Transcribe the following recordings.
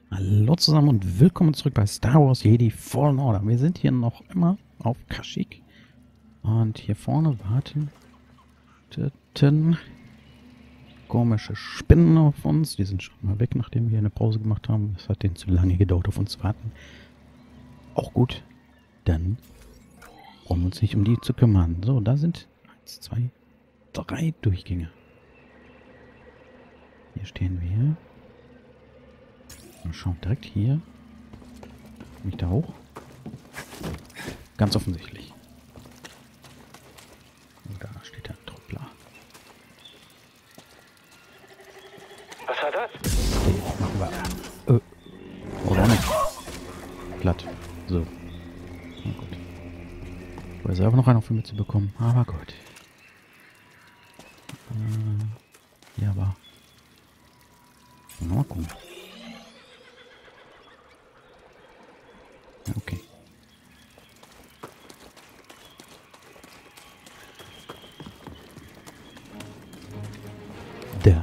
Hallo zusammen und willkommen zurück bei Star Wars Jedi Fallen Order. Wir sind hier noch immer auf Kashyyyk. Und hier vorne warten komische Spinnen auf uns. Die sind schon mal weg, nachdem wir eine Pause gemacht haben. Es hat denen zu lange gedauert, auf uns zu warten. Auch gut. Dann brauchen wir uns nicht um die zu kümmern. So, da sind 1, 2, 3 Durchgänge. Hier stehen wir. Mal schauen, direkt hier. Komme ich da hoch? Ganz offensichtlich. Und da steht der Truppler. Was war das? Den machen wir. Oder nicht? Platt. So. Na gut. Ich wollte selber noch einen auf die Mütze bekommen, aber gut. Ja, aber. Mal gucken. Okay. Da.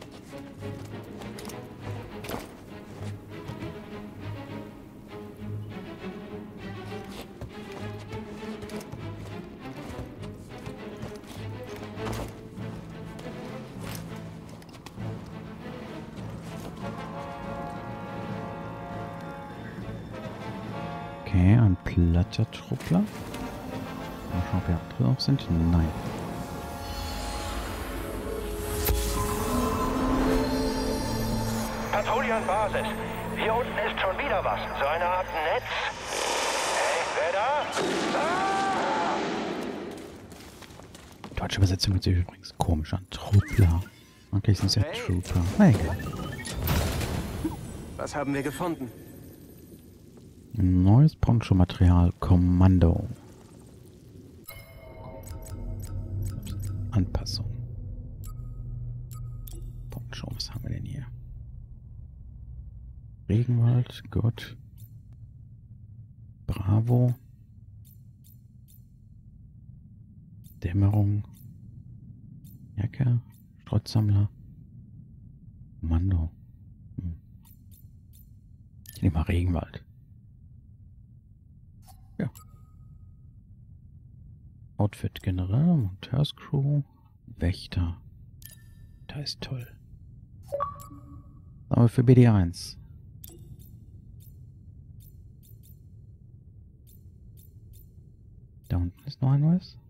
Okay, ein platter Truppler. Mal schauen, ob wir andere auch sind. Nein. Patrouille an Basis. Hier unten ist schon wieder was. So eine Art Netz. Hey, wer da? Ah! Deutsche Übersetzung hört sich übrigens komisch an. Truppler. Okay, sind ja Trooper. Na egal. Was haben wir gefunden? Neues Poncho-Material. Kommando. Anpassung. Poncho, was haben wir denn hier? Regenwald, gut. Bravo. Dämmerung. Jacke. Schrottsammler. Kommando. Ich nehme mal Regenwald. Ja. Outfit General, Monteurscrew, Wächter. Da ist toll. Aber für BD1. Da unten ist noch ein neues.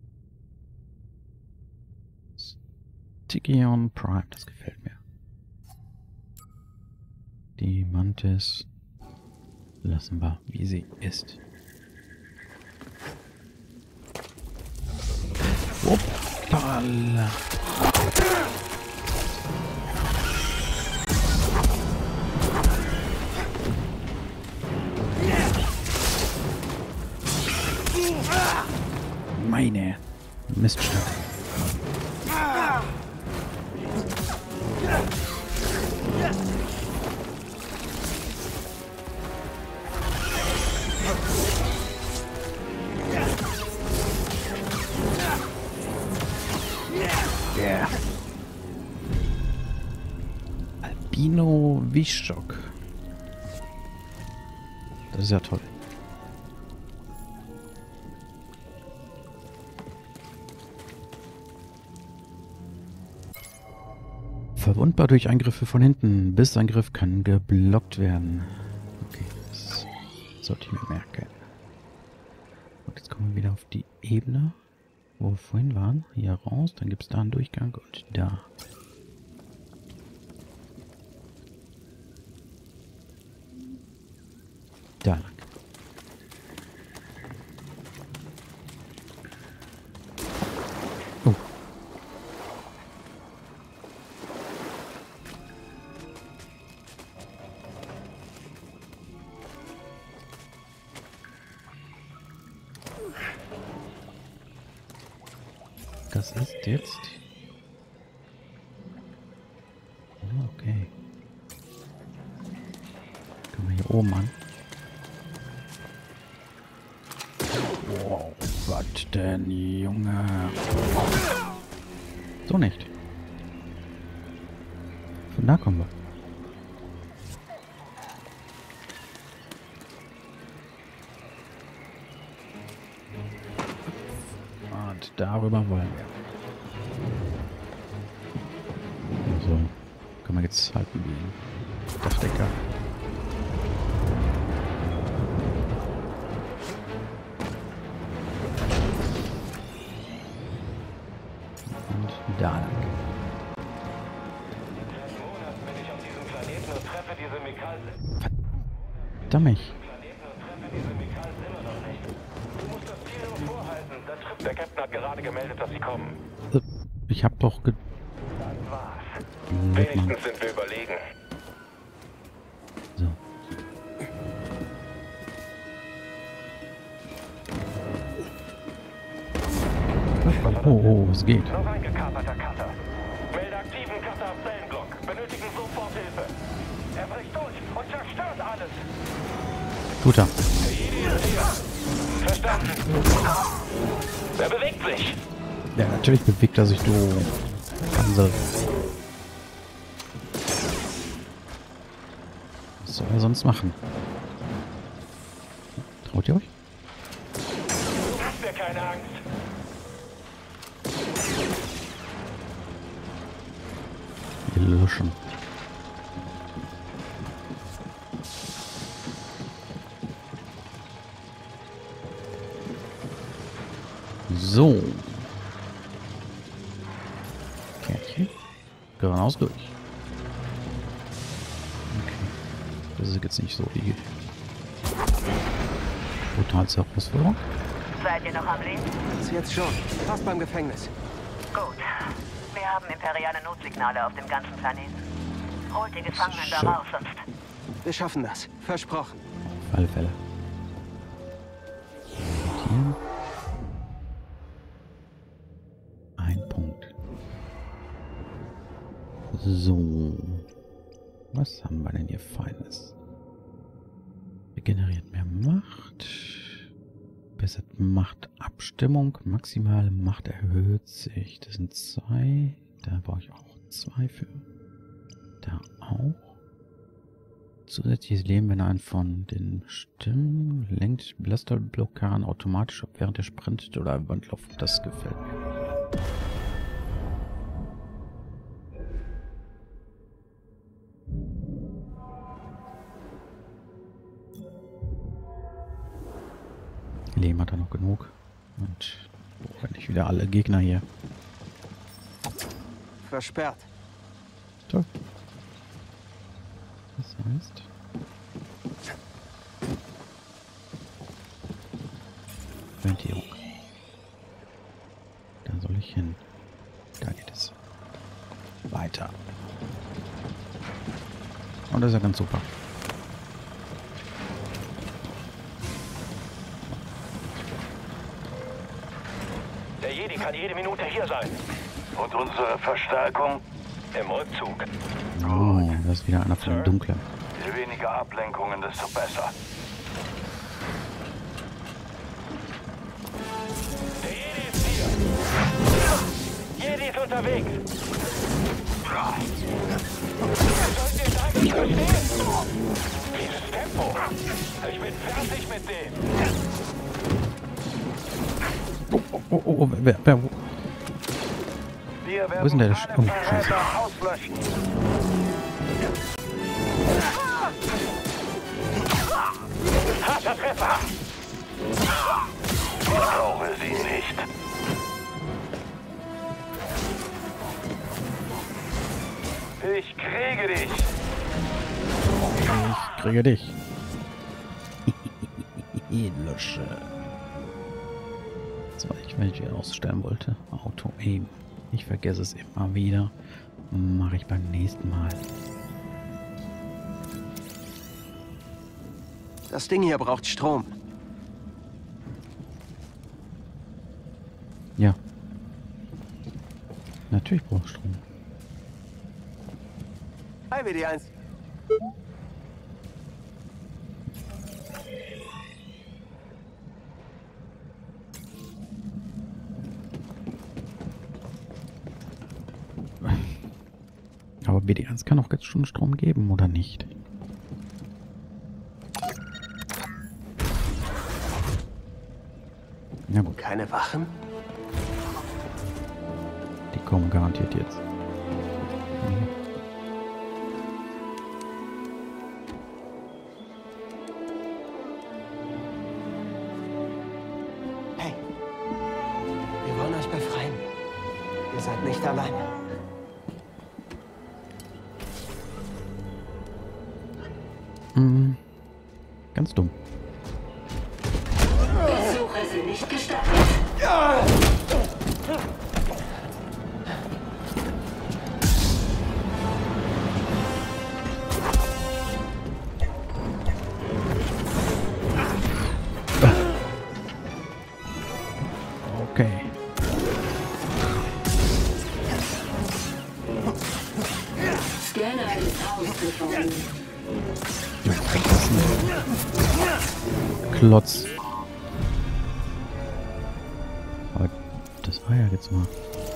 Stygion Prime, das gefällt mir. Die Mantis lassen wir, wie sie ist. Hoppala. Meine Miststück. Yeah. Albino Wischok. Das ist ja toll. Verwundbar durch Eingriffe von hinten. Bissangriff kann geblockt werden. Okay, das sollte ich mir merken. Und jetzt kommen wir wieder auf die Ebene, wo wir vorhin waren. Hier raus, dann gibt es da einen Durchgang und da. Da lang. Oh. Das ist jetzt... Oh, okay. Können wir hier oben an. Wow, was denn, Junge? So nicht. Von da kommen wir. darüber wollen wir. So, können wir jetzt halten wie Dachdecker. Und da lang. Verdammt. Der Captain hat gerade gemeldet, dass sie kommen. Ich hab doch Das war's. Wenigstens sind wir überlegen. So. Oh, es geht. Noch ein gekaperter Cutter. Melde aktiven Cutter auf Zellenblock. Benötigen sofort Hilfe. Er bricht durch und zerstört alles. Tut er. Verstanden. Wer bewegt sich? Ja, natürlich bewegt er sich, du Hansel. Was soll er sonst machen? Traut ihr euch? Du hast mir keine Angst. Wir löschen. So. Kärtchen. Geradeaus durch. Okay. Das ist jetzt nicht so die brutalste Herausforderung. Seid ihr noch am Leben? Bis jetzt schon. Fast beim Gefängnis. Gut. Wir haben imperiale Notsignale auf dem ganzen Planeten. Holt die Gefangenen da Schön. raus, sonst... Wir schaffen das. Versprochen. Auf alle Fälle. Hier. Ein Punkt. So. Was haben wir denn hier Feines? Regeneriert mehr Macht. Bessert Machtabstimmung. Maximale Macht erhöht sich. Das sind 2. Da brauche ich auch 2 für. Da auch. Zusätzliches Leben, wenn ein von den Stimmen lenkt Blasterblockaden automatisch ab, während er sprintet oder über den Lauf. Das gefällt mir. Leben hat er noch genug. Und brauche nicht wieder alle Gegner hier. Versperrt. Toll. Das heißt... Orientierung. Da soll ich hin. Da geht es. Weiter. Und das ist ja ganz super. Der Jedi kann jede Minute hier sein. Und unsere Verstärkung? Im Rückzug. Oh, das ist wieder einer von den Dunklen. Je weniger Ablenkungen, desto besser. Der Jedi ist hier. Jedi ist unterwegs. Sollt ihr das eigentlich verstehen? Dieses Tempo. Ich bin fertig mit dem. Oh, wer, Wir wo ist denn der? werden Oh, alle Scheiße. Verräter auslöschen. Harter Treffer. Ich brauche sie nicht. Ich kriege dich. Ich kriege dich. Lösche. Das war ich, wenn ich hier ausstellen wollte. Auto Aim. Ich vergesse es immer wieder. Mache ich beim nächsten Mal. Das Ding hier braucht Strom. Ja. Natürlich braucht Strom. Hi, WD1. Aber BD1 kann auch jetzt schon Strom geben, oder nicht? Ja gut. Keine Wachen? kommen garantiert jetzt. Hey, wir wollen euch befreien. Ihr seid nicht alleine. Ganz dumm. Besuche sind nicht gestattet. Okay. Scanner ist ausgefallen. Klotz. Aber das war ja jetzt mal.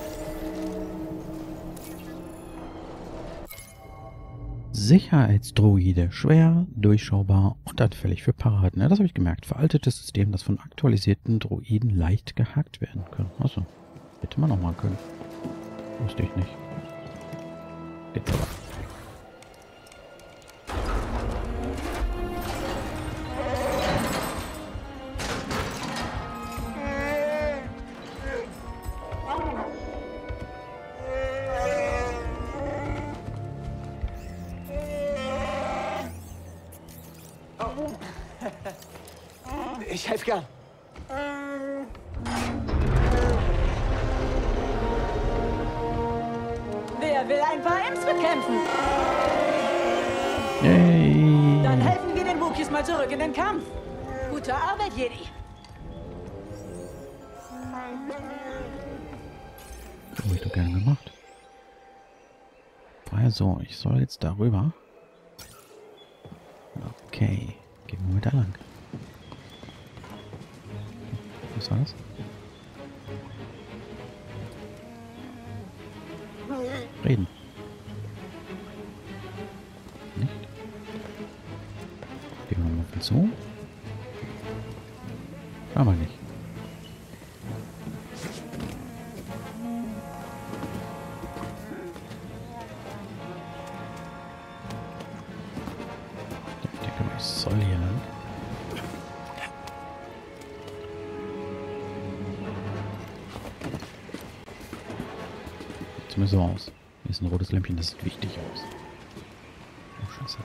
Sicherheitsdroide. Schwer, durchschaubar und anfällig für Paraden. Ja, das habe ich gemerkt. Veraltetes System, das von aktualisierten Droiden leicht gehackt werden kann. Achso. Hätte man auch mal können. Wusste ich nicht. Jetzt aber. Ich helfe gern. Wer will ein paar Imps bekämpfen? Yay! Dann helfen wir den Wookiees mal zurück in den Kampf. Gute Arbeit, Jedi. Habe ich doch gerne gemacht. Also, ich soll jetzt darüber. Okay, gehen wir mit da lang. Was war das? Reden. Nicht? Gehen wir mal auf ihn zu. Aber nicht. Ich denke mal, ich soll hier lang. Sieht mir so aus. Hier ist ein rotes Lämpchen, das sieht wichtig aus. Oh, scheiße.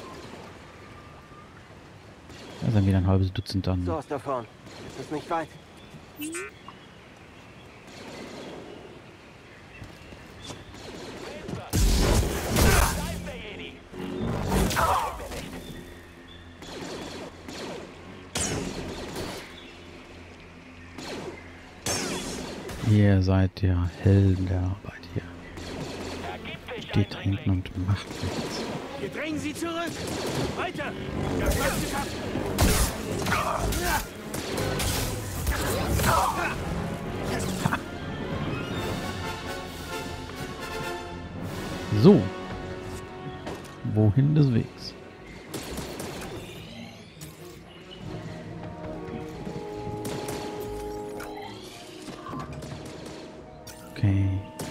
Da sind wieder ein halbes Dutzend an. So aus da vorn. Das ist nicht weit. Ihr seid der Helden der Arbeit hier. Steht da hinten und macht nichts. Wir drängen sie zurück! Weiter! Das wird geschafft! So. Wohin des Wegs? Okay.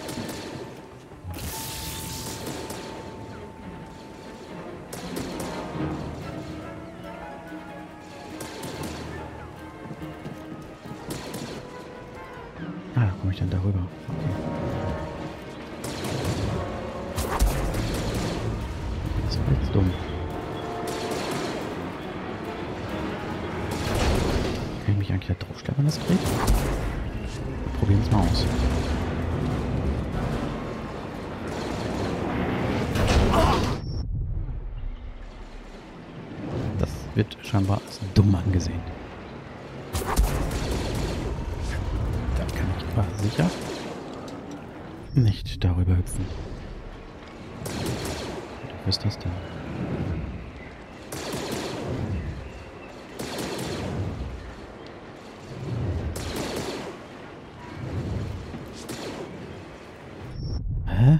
Ah, da komme ich dann darüber. Okay. Das war jetzt dumm. Kann ich mich eigentlich da draufstellen, wenn das geht? Probieren wir es mal aus. Das wird scheinbar als dumm angesehen. Da kann ich aber sicher nicht darüber hüpfen. Was ist das denn? Hä?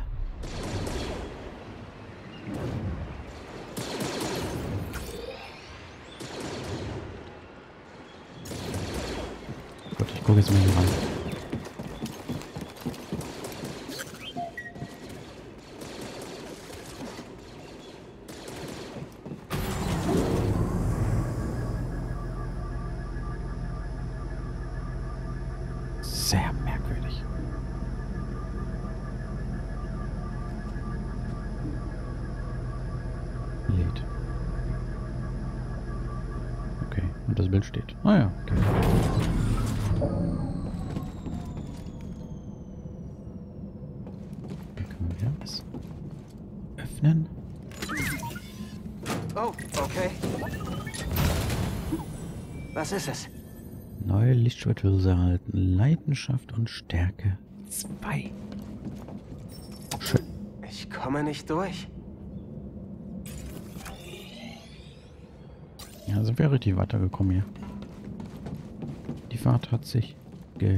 Gut, ich gucke jetzt mal hier rein. das Bild steht. Ah ja, okay. Dann können wir wieder was öffnen. Oh, okay. Was ist es? Neue Lichtschwerthülse erhalten. Leidenschaft und Stärke 2. Schön. Ich komme nicht durch. Ja, sind wir richtig weitergekommen hier. Die Fahrt hat sich gelohnt.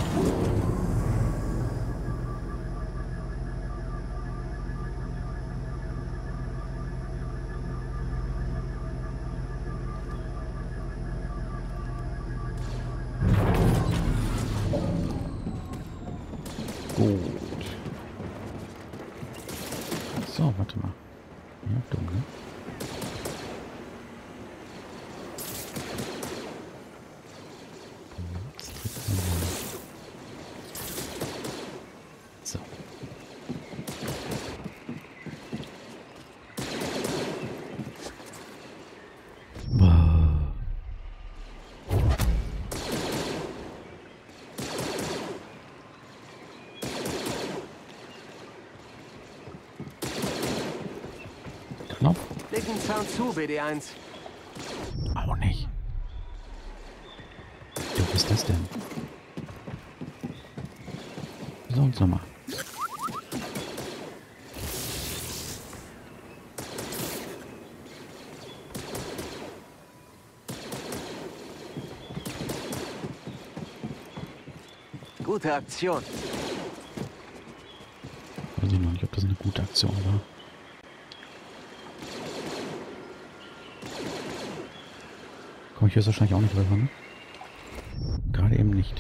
Gut. So, warte mal. Ja, dumm, ne? So. Boah. Knopf? Leg den Zaun zu, BD1. Auch nicht. Du, was ist das denn? So und nochmal. Gute Aktion. Weiß ich noch nicht, ob das eine gute Aktion war. Komme ich jetzt wahrscheinlich auch nicht rüber, ne? Gerade eben nicht.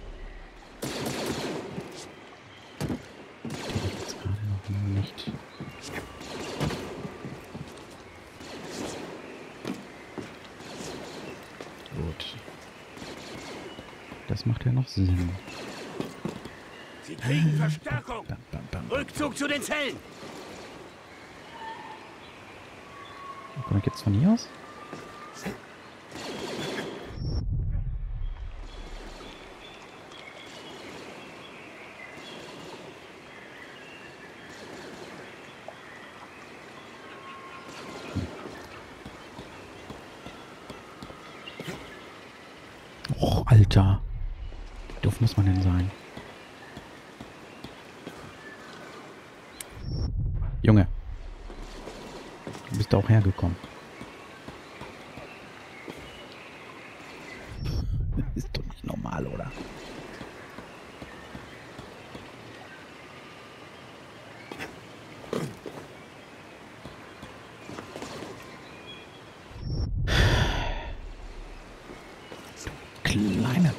Kriege ich jetzt gerade noch nicht. Gut. Das macht ja noch Sinn. Sie kriegen Verstärkung! Bam, bam, bam. Rückzug zu den Zellen! Guck, geht's von hier aus? Och, Alter. Wie doof muss man denn sein? Junge. Du bist da auch hergekommen. Das ist doch nicht normal, oder? Kleine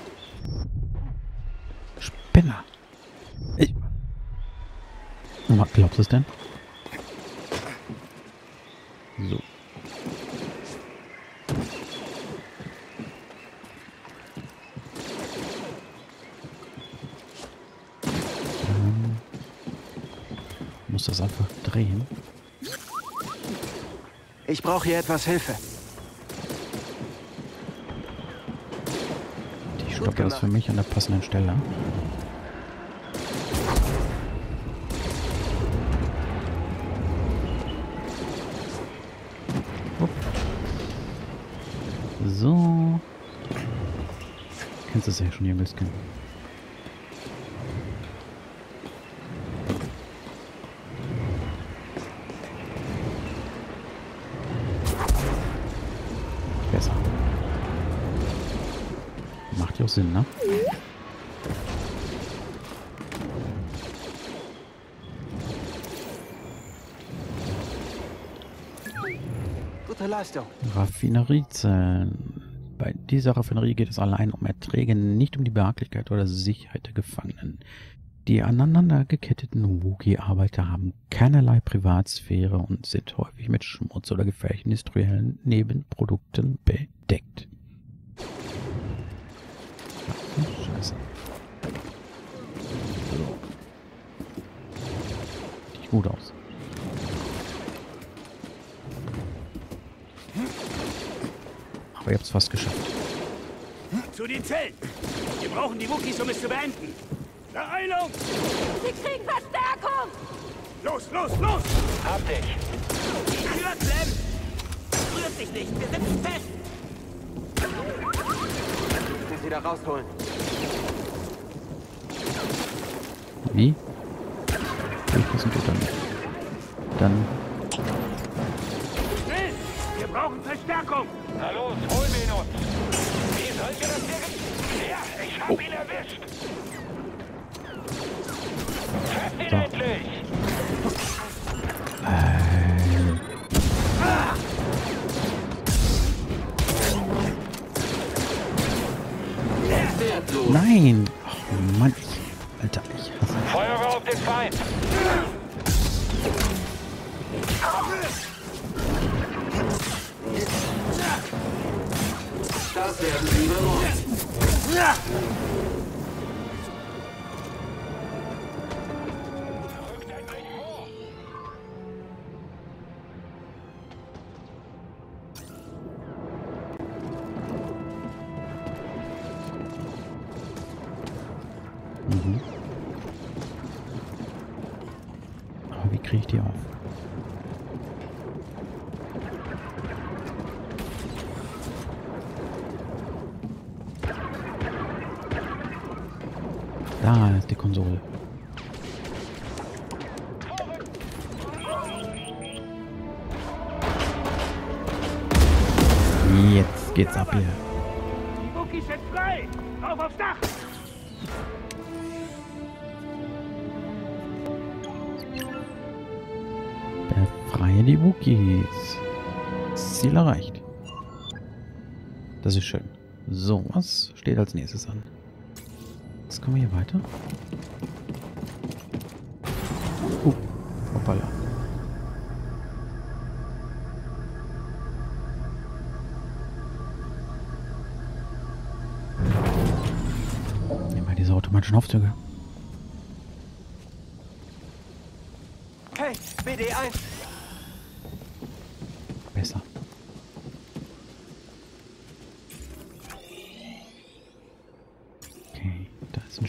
Spinner. Was glaubst du es denn? So. Muss das einfach drehen. Ich brauche hier etwas Hilfe. Ich stoppe das für mich an der passenden Stelle. Upp. So. Kennst du es ja schon hier ein bisschen. Besser. Macht ja auch Sinn, ne? Gute Leistung. Raffineriezellen. Bei dieser Raffinerie geht es allein um Erträge, nicht um die Behaglichkeit oder Sicherheit der Gefangenen. Die aneinander geketteten Wookie-Arbeiter haben keinerlei Privatsphäre und sind häufig mit Schmutz oder gefährlichen industriellen Nebenprodukten bedeckt. Scheiße. So. Sieht gut aus. Aber ihr habt es fast geschafft. Zu den Zellen! Wir brauchen die Wookies, um es zu beenden! Beeilung! Sie kriegen Verstärkung! Los, los, los! Hab dich. Tür klemmt! Rührt sich nicht, wir sitzen fest! Sie da rausholen. Wie? Ich sind dann. Dann. Schnell! Wir brauchen Verstärkung! Na los, holen wir ihn uns. Wie sollen wir das hier... Ja, ich hab ihn erwischt. Treff ihn endlich. Nein! Oh Mann, Alter, ich hasse. Feuer auf den Feind. Das werden Sie belohnt. Aber wie kriege ich die auf? Da ist die Konsole. Jetzt geht's ab hier. Die Wookies sind frei! Auf aufs Dach! Befreie die Wookies. Ziel erreicht. Das ist schön. So, was steht als nächstes an? Jetzt kommen wir hier weiter. Hoppala. Nehmen wir diese automatischen Aufzüge. Hey, BD1. Besser. Okay, da ist ein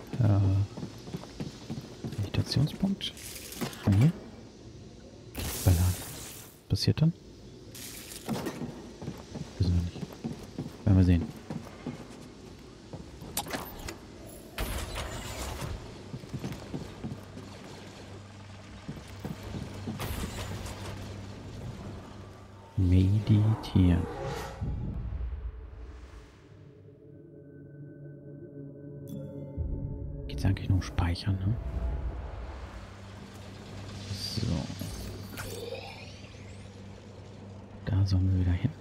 Meditationspunkt. Und hier? Ballern. Was passiert dann? Wissen wir nicht. Werden wir sehen. Meditieren. Geht's eigentlich nur um Speichern, ne? So. Da sollen wir wieder hin.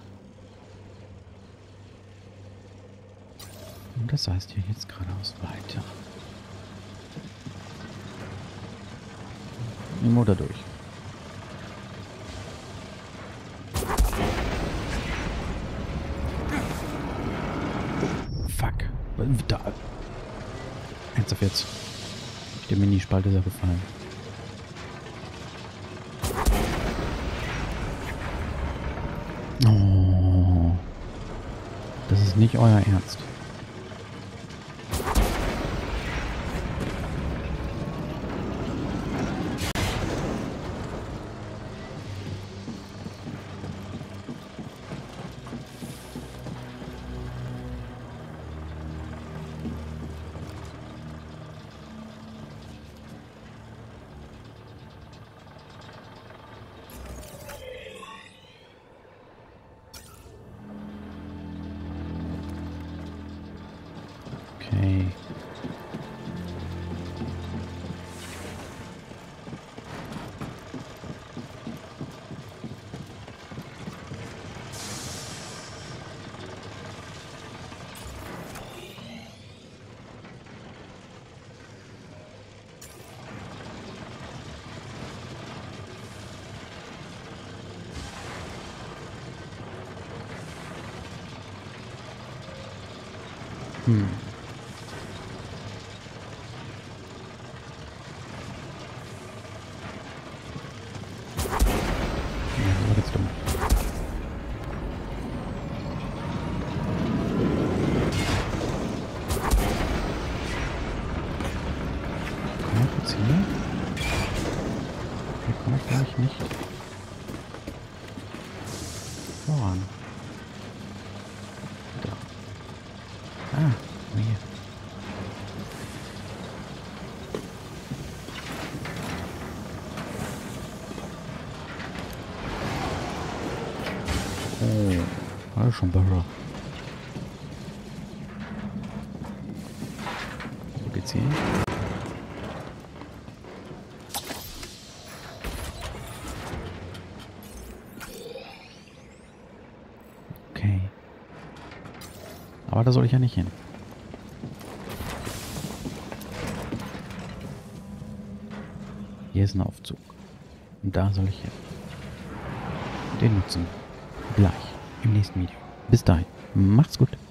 Und das heißt hier jetzt geradeaus weiter. Immer da durch. Fuck. Da. Jetzt auf jetzt. Der Minispalt ist ja gefallen. Oh. Das ist nicht euer Ernst. Okay. Ja, das war jetzt dumm. Hier komme ich nämlich nicht voran. Da. Ah, hier. Oh, alles schon besser. Wo geht's hier hin? Okay. Aber da soll ich ja nicht hin. Hier ist ein Aufzug. Und da soll ich hin. Den nutzen. Gleich im nächsten Video. Bis dahin. Macht's gut.